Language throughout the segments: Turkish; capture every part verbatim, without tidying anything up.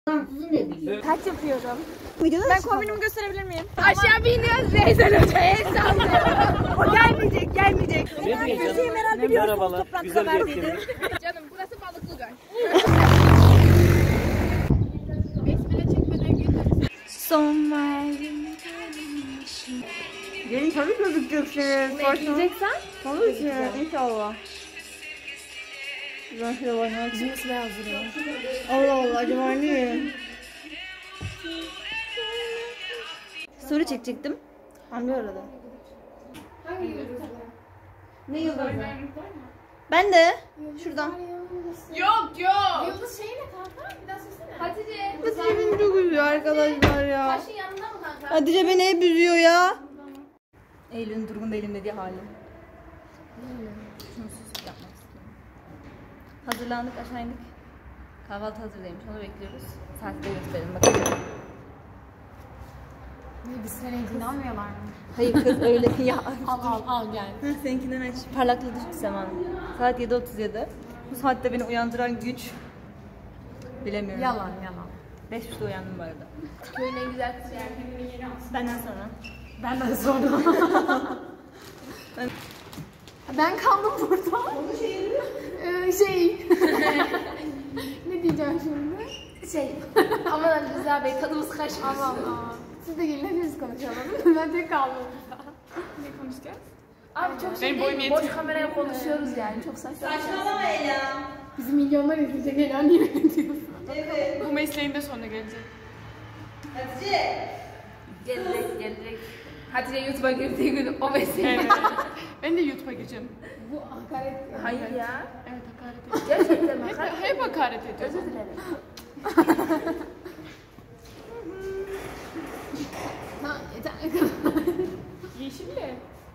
Kaç yapıyorum? Ben kombinimi gösterebilir miyim? Aşağı biniyoruz, Veysel Hoca'ya el sallıyor. O gelmeyecek, gelmeyecek. Ne diyeceğim? Meral biliyorsunuz Merhabalar. toprak Güzel haber bir dedi. etkinlik. Canım burası balıklı göl. Son verdim. Gelin tabii gözükeceksiniz. Ne ekleyeceksen? Tabii ki inşallah. Ben şöyle oynamak için. Nasıl beyaz duruyor? Allah Allah acaba ne? Story çekecektim. Hamle aradı. Hangi yıldız? Ne yıldızı? Ben de. Şuradan. Yok yok. Yıldız şeyle kanka. Bir daha söylesene. Hatice. Hatice beni çok üzüyor arkadaşlar ya. Taşın yanında mı kanka? Hatice beni hep üzüyor ya. Eylül'ün durgun değilim dediği halim. Şunu süslük yapmak istiyorum. Hazırlandık, aşağı indik. Kahvaltı hazırdaymış, onu bekliyoruz. Saati de gösterelim bakalım. Biz seninkini almıyorlar mı? Hayır kız öyle ya. Al al al gel. Heh, seninkinden aç. Parlaklığı düşük zaman. Saat yedi otuz yedi. Bu saatte beni uyandıran güç. Bilemiyorum. Yalan yalan. beş buçukta uyandım bu arada. Köyün en güzel kızı yani. Benden sonra. Benden sonra. Ben... Ben kaldım burada. Onun şeyi ee, şey. Ne diyeceğim şimdi? Şey. Aman Rıza Bey tadımız kaçmasın. Aman aman. Siz de gelin hepimiz konuşalım. Ben tek kaldım burada. Ne konuşacağız? Abi çok şey Benim boyum değil mi? Boş yetiyor. kameraya konuşuyoruz yani. Çok saçma. Saçmalama Ela. Bizi milyonlar izleyecek Ela niye öyle diyorsun? Evet. Bu mesleğin de sonuna gelecek. Hatice. Gelecek gelecek. Hatice YouTube'a girdiği gün o mesleği. Evet. Ben de YouTube'a gireceğim. Bu hakaret. Hayır ya. Evet hakaret ediyorum. Gerçekten mi? Hep, hep hakaret ediyorum. Özür dilerim. Ha, yeter. Yeşille.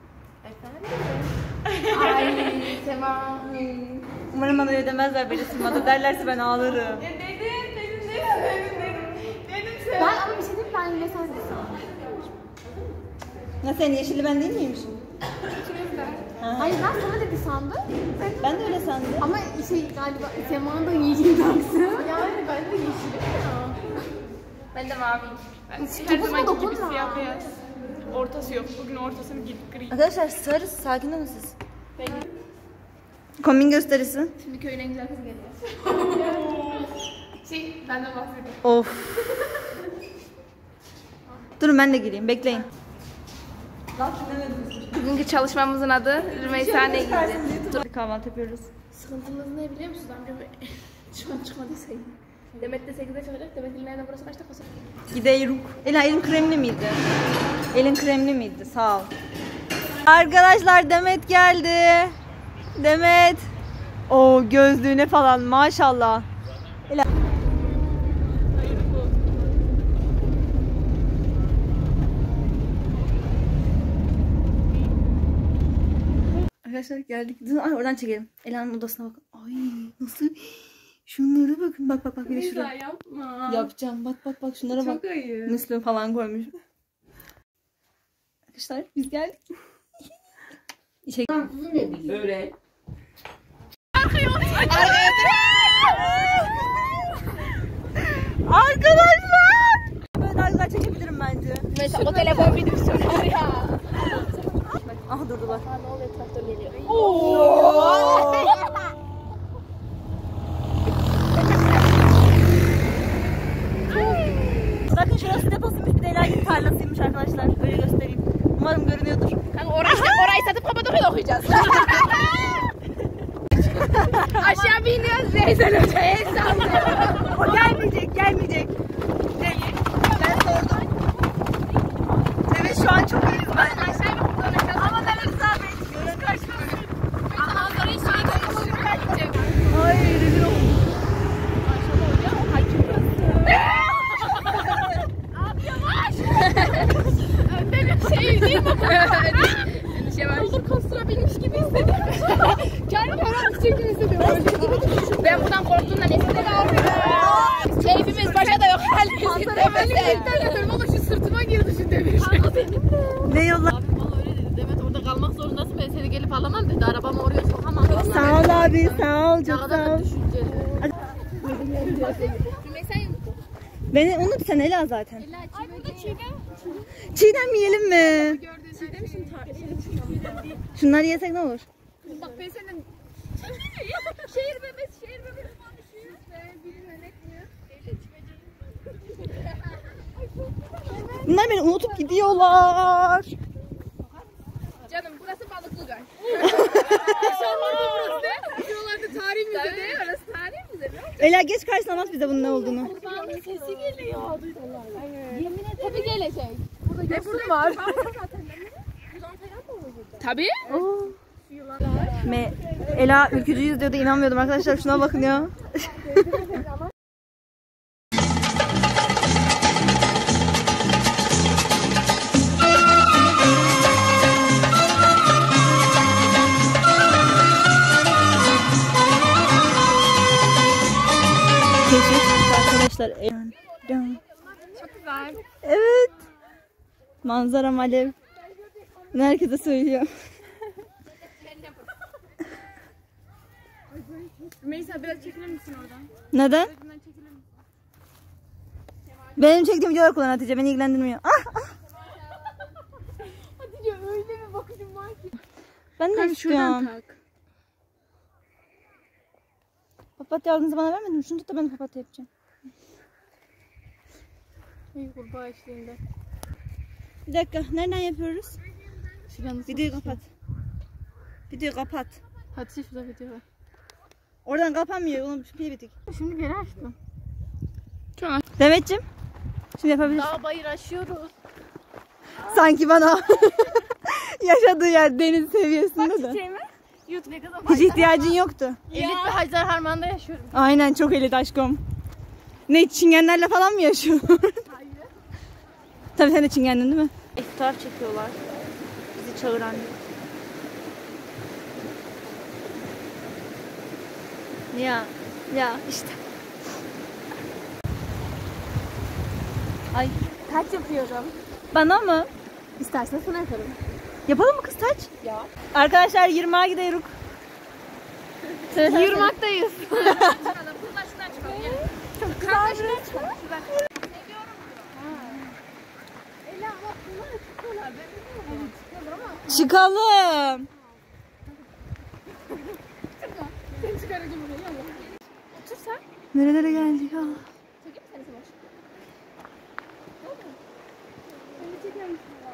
Efendim? Ay tamam. Umarım bana öyle demezler beni sınmada. Derlerse ben ağlarım. Dedim, dedim, dedim, dedim, dedim. Dedim sen. Ben ama bir şey diyeyim ben yine sen de Ya sen yeşilli ben değil miymişim? Hayır ben sana dedi sandım. Ben de öyle sandım. Ama şey galiba Sema'nın da yeşil taksi. Yani ben de yeşilim ya. Ben de maviyim. Ben Hiç her topuzuma zamanki gibi dokunma. siyah beyaz. Ortası yok. Bugün ortasını gidip gri. Arkadaşlar sarı sakin olun siz. Kombin gösterisi. Şimdi köyün en güzel kızı geliyor. Şey, benden bahsedeyim. Of. Durun ben de gireyim bekleyin. Bugünkü çalışmamızın adı Rümeysa ne giydi? Kahvaltı yapıyoruz. Sıkıntımız ne biliyor musunuz amca? Şu an çıkmadıysa iyi. Demet de sekizde çıkacak. Demet'in nereden burası kaç dakika sonra? Gideyruk. Ela elin kremli miydi? Elin kremli miydi? Sağ ol. Arkadaşlar Demet geldi. Demet. O gözlüğüne falan maşallah. Ela. Arkadaşlar geldik. Ay oradan çekelim. Ela'nın odasına bakın. Ay nasıl? Şunlara bakın. Bak bak bak. Bir de şuraya. Yapma. Yapacağım. Bak bak bak şunlara bak. Çok ayıp. Müslüm falan koymuş. Arkadaşlar biz geldik. İşe Öyle. Arkadaşlar. Böyle daha güzel çekebilirim bence. Mesela o telefon video söyler ya. Ah durdular. Aa ne oluyor traktör geliyor. Bakın şurası deposuymuş bir de Ela'nın tarlasıymış arkadaşlar. Öyle göstereyim. Umarım görünüyordur. Kanka orayı, orayı satıp Kapadokya'da okuyacağız. Aşağı biniyoruz Veysel Hoca'ya el sallıyor. O gelmeyecek, gelmeyecek. Değil. Ben sordum. Evet şu an çok iyiyiz ben. Aşağı bir kullanacağız. Ama ben Rıza Bey diyorum. Kaçmasın. Aha sonra hiç şey görmüşsün. Ay rezil oldum. Abi yavaş. Önde bir şey değil mi? Endişe var. Roller coaster'a binmiş gibi hissediyorum. Kendimi herhalde çekim gibi hissediyorum. Ben buradan korktuğumdan eski de kalmıyorum. Keyfimiz başa da yok. Halimiz demese. Ama şu sırtıma girdi şu demir. Ne yolla? Abim bana öyle dedi. Demet orada kalmak zorundasın. Ben seni gelip alamam dedi. Arabamı oraya sokamam. Sağ ol abi, sağ ol, çok Ne kadar sağ ol. da düşünceli. Rümeysa Beni unut sen Ela zaten. Ay burada çiğdem. Çiğdem yiyelim mi? Gördüğün çiğdem için Şunları yesek ne olur? bak ben senin şehir bebesi şehir bebesi konuşuyor. Ve birini yönetmiyor. Bunlar beni unutup gidiyorlar. Canım burası balıklı göl. Şanlıurfa burası ne? Şuralarda tarih müze de. Orası tarih müze mi? Ela geç karşısına anlat bize bunun ne olduğunu. Kurbanın sesi geliyor. Yemin ederim. Tabii gelecek. Burada yosun var. Tabii. Me Ela ülkücüyüz diyordu, inanmıyordum arkadaşlar, şuna bakın ya. Keşif arkadaşlar. Çok güzel. Evet. Manzara alev. Bunu herkese söylüyor. Melisa biraz çekilir misin oradan? Neden? Buradan çekilir misin? Benim çektiğim videolar kullan Hatice, beni ilgilendirmiyor. Ah, ah. Hatice öyle bir bakışım var ki. Ben de istiyorum. tak. Papatya aldığınızı bana vermedin mi? Şunu tut da ben de papatya yapacağım. İyi kurbağa eşliğinde. Bir dakika, nereden yapıyoruz? Şuranın Videoyu kapat. Videoyu kapat. Hatice şurada video var. Oradan kapanmıyor, onun pili bitik. Şimdi geri açtım. Demetciğim, şimdi yapabilirsin. Dağ bayır aşıyoruz. Sanki bana yaşadığı yer deniz seviyesinde de. Şey mi? YouTube ne kadar Hiç ihtiyacın yoktu. Elit ve Hacer Harman'da yaşıyorum. Aynen, çok elit aşkım. Ne, çingenlerle falan mı yaşıyorsun? Hayır. Tabii sen de çingendin değil mi? İftar çekiyorlar. Bizi çağıran. Ya, ya işte. Ay, Kaç yapıyorum? bana mı? İstersen sana yaparım. Yapalım mı kız taç? Ya. Arkadaşlar yirmiye gidiyoruz. Yürümektayız. Buradan şuradan çıkalım. Çok güzel şuradan çıkalım. Ela bak bunlar çıkıyorlar. Ben bilmiyorum. Çıkıyorlar ama. Çıkalım. Seni çıkaracağım buraya. Yallah. Otur sen. Nerelere geldik ha? Çekeyim mi seni Savaş? Seni çeker misin ya?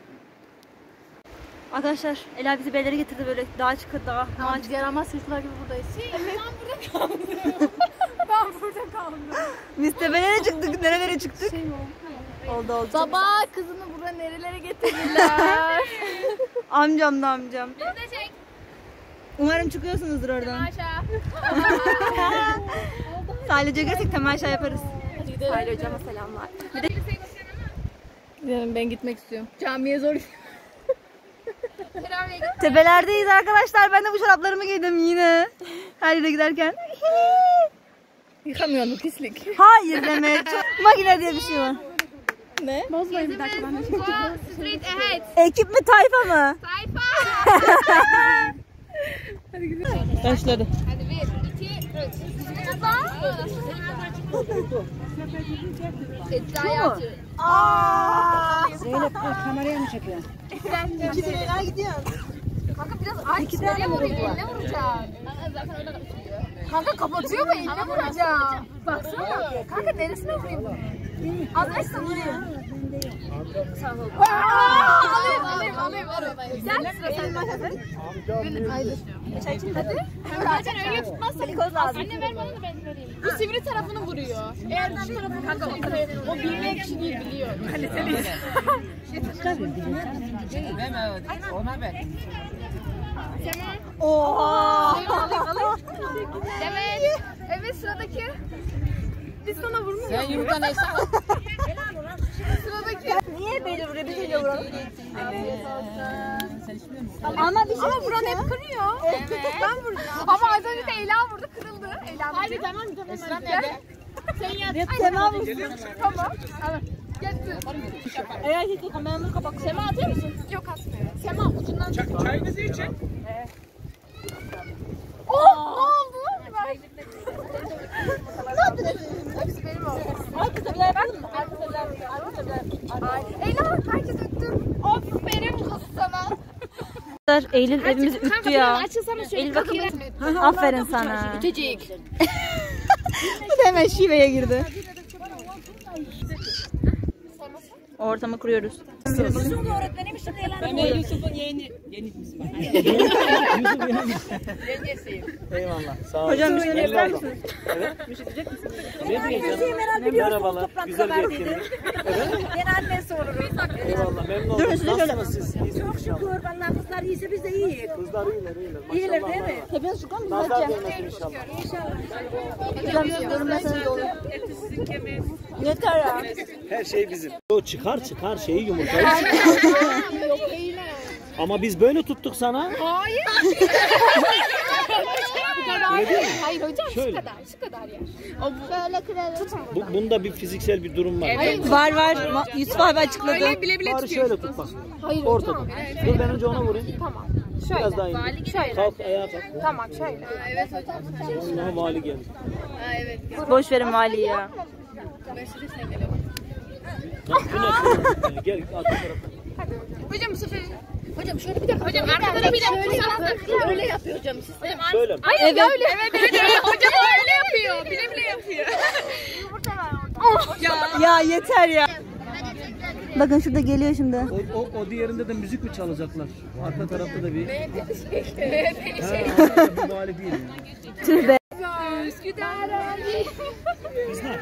Arkadaşlar Ela bizi beylere getirdi, böyle dağa çıkı dağa. Tamam, biz yaramaz çocuklar gibi buradayız. Ben burada kaldım. Ben burada kaldım. Biz tepelere çıktık, nerelere çıktık? Şey mi Oldu oldu. Baba kızını buraya nerelere getirdiler? Amcam da amcam. Biz de çek. Umarım çıkıyorsunuzdur oradan. Aşağı. Sadece görsek temaşa yaparız. Hadi gidelim. Hayır hocama selamlar. Gidelim, ben gitmek istiyorum. Camiye zor. Tepelerdeyiz arkadaşlar. Ben de bu çoraplarımı giydim yine. Her yere giderken. Yıkamıyorum, pislik. Hayır Demet. Makine diye bir şey var. Ne? Bozmayın bir dakika, ben de Straight ahead. Ekip mi tayfa mı? Sayfa. Hadi gidelim. Başladı. Hadi bir, iki, üç. İddiaya atıyoruz. Zeynep kameraya mı çekiyorsun? İki liraya gidiyorsun. Kanka biraz aç. Nereye vurayım? Eline vuracağım. Zaten öyle kapatıyor. Kanka kapatıyor mu? Eline vuracağım. Baksana. Kanka neresine vurayım? Az açsana vurayım. Alayım alayım alayım alayım. Gel sıra sende. Haydi. Hadi. Zaten öyle tutmazsan. Anne ver bana da ben vereyim. Bu sivri tarafını vuruyor. Eğer şu tarafını kanka o bilmeyen kişi değil biliyor. Kaliteli. Ona ver. Oha. Alayım alayım. Evet. Evet sıradaki. Biz sana vurmuyoruz. Sen yumurta neyse. Sıradaki. Niye böyle buraya bir tane vuralım? Sen içmiyor musun? Ama bir şey Ama buranı hep kırıyor. Evet. Ben vuracağım. Ama az önce de Ela vurdu, kırıldı. Ela vurdu. Hadi tamam tamam. Esra nerede? Sen yat. Sema mısın? Tamam. Evet. Getir. Eğer hiç kameramı kapat. Sema atıyor musun? Yok atmıyor. Sema ucundan çek. Çayınızı için. Oh! Ne oldu? Ne yaptın? Hepsi benim oldu. Ay kızım Ela herkes öptüm. Aferin kız sana. Eylül evimizi üttü ya. Açılsana şöyle. Eylül bakın. Aferin sana. Ütecek. Bu da hemen şiveye girdi. Ortamı kuruyoruz. Ben de Yusuf'un yeğeni. Yeni ismi. Yengesiyim. Eyvallah. Sağ olun. Hocam bir şey ister misiniz? Ne diyeceğim? Merhabalar. Güzel bir etkinlik. Evet. Ben annesi olurum. Eyvallah. Memnun oldum. Nasılsınız siz? İyisiniz inşallah. Kurbanlar kızlar iyiyse biz de iyiyiz. Kızlar iyiler iyiler. İyiler Maşallah değil mi? var. Hepiniz şükür mü? Nazar değmesin inşallah. Hocam siz görünmezseniz olur. Yeter ya. Her şey bizim. O çıkar çıkar şeyi yumurtayı. Ama biz böyle tuttuk sana. Hayır. Öyle değil mi? Hayır hocam Şöyle. şu kadar şu kadar ya. O böyle kıralım. Bu, bunda bir fiziksel bir durum var. Var var. Ma- Yusuf abi açıkladı. Bile bile Bari şöyle tut bak. Hayır Ortada. hocam. Dur ben önce ona vurayım. Tamam. Biraz daha indir. Şöyle. Kalk ayağa kalk. Tamam şöyle. Evet hocam. Ama vali geldi. Ha evet. Boş verin valiyi ya. Tamam, bu ne? Gel arka tarafa. Hocam bu sefer. Hocam şöyle bir dakika. Hocam arkada bir dakika. Öyle yapıyor hocam siz. Hocam Şöyle mi? hayır evet. öyle. Evet evet öyle. Hocam öyle yapıyor. Bile bile yapıyor. Ya yeter ya. Bakın şurada geliyor şimdi. O, o, o diğerinde de müzik mi çalacaklar? Arka tarafta da bir... Evet Ha, bu vali değil. Yani. Tüh be. Üsküdar. Kızlar.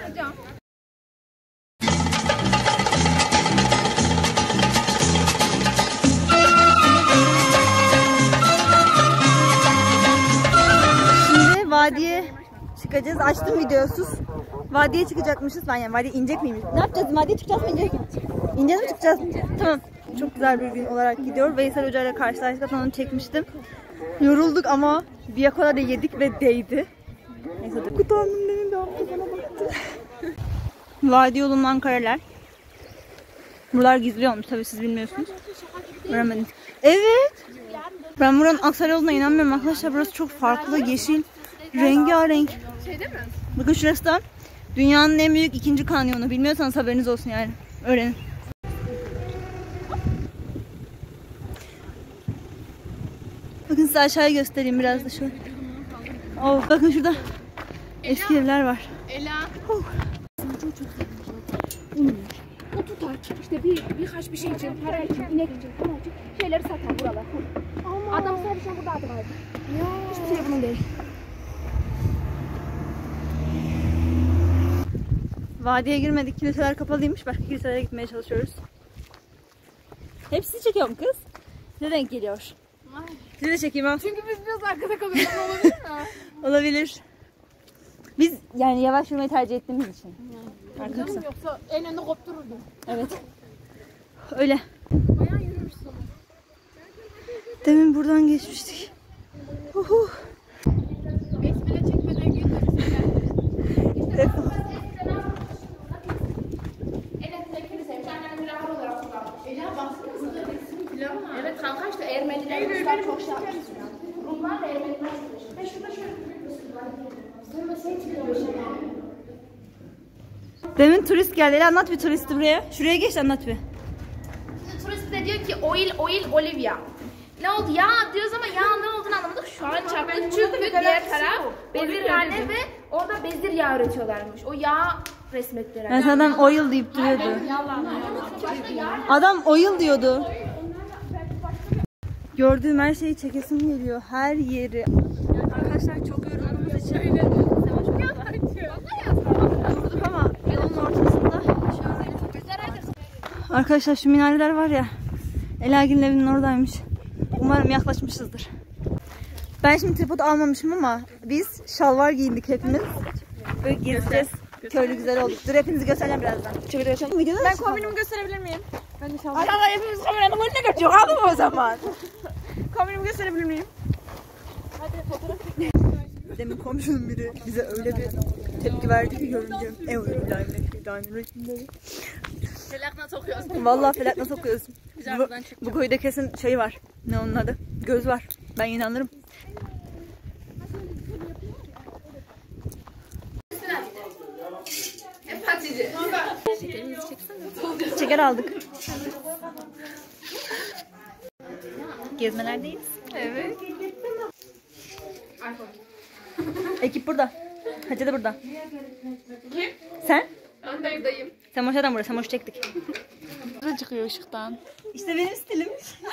Şimdi vadiye çıkacağız. Açtım videoyu sus. Vadiye çıkacakmışız. Ben yani vadiye inecek miyim? Ne yapacağız? Vadiye çıkacağız mı inecek miyiz? İneceğiz mi çıkacağız mı? Tamam. Çok güzel bir gün olarak gidiyor. Veysel Hoca ile karşılaştık. Zaten onu çekmiştim. Yorulduk ama biyakola da yedik ve değdi. Neyse de kutandım demin de hafta bana baktı. Vadi yolundan kareler. Buralar gizliyormuş tabii siz bilmiyorsunuz. Öğrenmedim. Evet. Ben buranın Aksaray olduğuna inanmıyorum arkadaşlar. Burası çok farklı, yeşil, rengarenk. Şeyde mi? Bakın şurası da dünyanın en büyük ikinci kanyonu. Bilmiyorsanız haberiniz olsun yani. Öğrenin. Bakın size aşağıya göstereyim biraz da şöyle. Oh, bakın şurada eski evler var. Ela. O tutar. İşte bir birkaç bir şey için, para için, inek için, para için şeyleri satar buralar. Adam sadece burada adı vardı. Ya. Hiçbir şey bunun değil. Vadiye girmedik. Kiliseler kapalıymış. Başka kiliselere gitmeye çalışıyoruz. Hepsini çekiyorum kız. Ne denk geliyor? Sizi de çekeyim ha. Çünkü biz biraz arkada kalıyoruz. Olabilir mi? Olabilir. Biz yani yavaş yürümeyi tercih ettiğimiz için. Arkadaşlar. Yoksa en önde koptururdum. Evet. Öyle. Bayağı yürümüşsün. Demin buradan geçmiştik. Uhu. Besmele çekmeden göndersin. Evet kanka işte Ermeniler bizden çok şey yapmışlar. Rumlar da Ermeniler çıkmış. Ve şurada şöyle bir göster var. Sen çıkıyor şey. Demin turist geldi. Ele anlat bir turisti buraya. Şuraya geç anlat bir. Turist de diyor ki oil oil Olivia. Ne oldu ya diyoruz ama ya ne olduğunu anlamadık. Şu an çarptık çünkü diğer taraf bezirhane ve orada bezir yağı üretiyorlarmış. O yağ resmettiler. Ben adam oil deyip duruyordu. Adam oil diyordu. Gördüğüm her şeyi çekesim geliyor. Her yeri. Arkadaşlar çok yorulduğumuz için durduk ama yolun ortasında. Arkadaşlar şu minareler var ya. Elagil'in evinin oradaymış. Umarım yaklaşmışızdır. Ben şimdi tripod almamışım ama biz şalvar giyindik hepimiz. Böyle gezeceğiz. Köylü güzel olduk. Dur hepinizi göstereceğim birazdan. Şöyle göstereyim. Videoda ben kombinimi gösterebilir miyim? Ben de şalvar. Arada hepimiz kameranın önüne geçiyor. Aldım o zaman. Kombinimi gösterebilir miyim? Hadi fotoğraf. Demin komşunun biri bize öyle bir tepki verdi ki görünce. Evrimillahi. Felakna sokuyoruz. Vallahi felakna sokuyoruz. Bu, bu köyde kesin şey var. Ne onun adı? Göz var. Ben inanırım. Empatici. şeker aldık. Gezmelerdeyiz. Evet. Ekip burada. Hacı da burada. Kim? Sen? Ben buradayım. Sen Moşa'dan burada. Sen Moş çektik. Burada çıkıyor ışıktan. İşte benim stilim.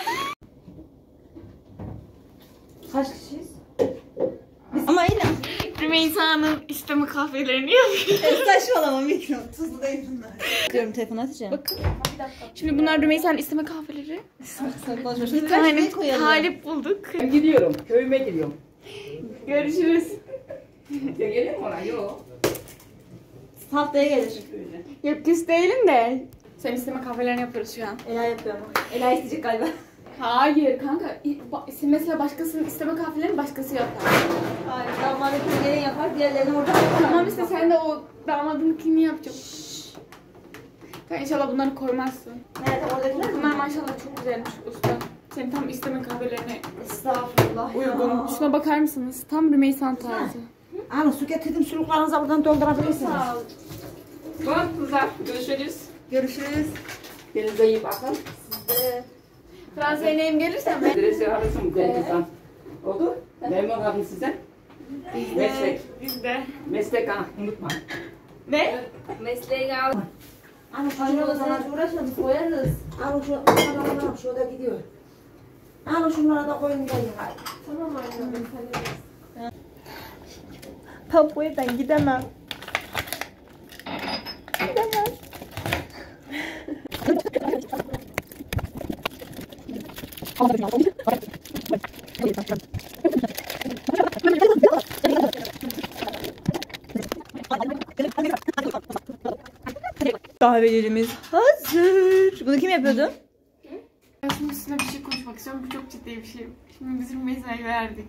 Kaç kişiyiz? Ama yine. Rümeysa'nın isteme kahvelerini yapıyor. Saçmalama mikro. Tuzlu değil bunlar. Diyorum telefonu atacağım. Bakın. Şimdi bunlar Rümeysa'nın isteme kahveleri. Bir Bir tane talip bulduk. Ben gidiyorum. Köyüme gidiyorum. Görüşürüz. Ya geliyor mu ona? Yok. Haftaya gelir. Yok küs değilim de. Sen isteme kahvelerini yapıyoruz şu an. Ela yapıyor ama. Ela isteyecek galiba. Hayır kanka. Mesela başkasının isteme kahvelerini başkası yapar. Hayır. Damadı kız gelin yapar. Diğerlerini orada. Tamam işte sen de o damadınkini yapacaksın. Sen inşallah bunları koymazsın. Nerede oradakiler mi? Bunlar maşallah çok güzelmiş usta. Senin tam isteme kahvelerine Estağfurullah uygun. ya. Şuna bakar mısınız? Tam Rümeysan tarzı. Alın su getirdim. Suluklarınızı buradan doldurabilirsiniz. Sağ ol. Bak kızlar görüşürüz. Görüşürüz. Kendinize iyi bakın. Fransa'ya neyim gelirse ben. Adresi arasın güzel. Oldu. Memnun kaldım size. Meslek. Biz de. Meslek ha. Unutma. Ne? Mesleği al. Alın Şurada sana uğraşalım. Koyarız. Alın şu. Alın alın. Şurada gidiyor. Alın şunlara da koyun gelin. Tamam anne. Ben bu evden gidemem. Gidemem. Kahvelerimiz hazır. Bunu kim yapıyordu? Ben şimdi üstüne bir şey konuşmak istiyorum. Bu çok ciddi bir şey. Şimdi biz Rümeysa'yı verdik.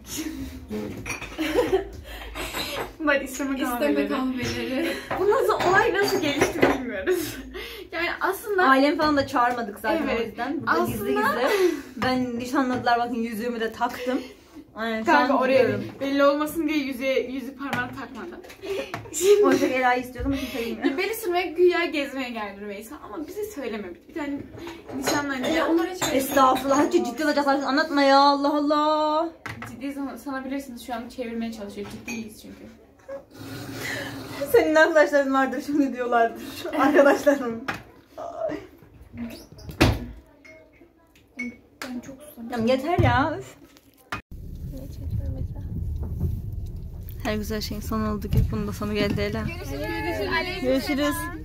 Bunlar isteme kahveleri. İsteme kahveleri. Bu nasıl, olay nasıl gelişti bilmiyoruz. Yani aslında... Ailem falan da çağırmadık zaten Evet. o yüzden. Burada Aslında- gizli gizli. Ben nişanladılar, bakın yüzüğümü de taktım. Aynen şu Kanka an oraya gidiyorum. belli olmasın diye yüzü, yüzü parmağını takmadım. Oysa Ela'yı istiyordum ama kimse bilmiyor. Beni sürmeye güya gezmeye geldi Rümeysa ama bize söylememiş. Bir tane nişanlanınca onlara hiç Estağfurullah. Hadi ciddi olacaklar. Anlatma ya. Allah Allah. ciddi san- sanabilirsiniz, şu an çevirmeye çalışıyor. Ciddiyiz çünkü. Senin arkadaşların vardır şimdi diyorlardır. Arkadaşlarım. Ben çok susamışım. Tamam yeter ya. Üf. Her güzel şeyin sonu oldu ki bunun da sonu geldi Ela. Görüşürüz. Görüşürüz.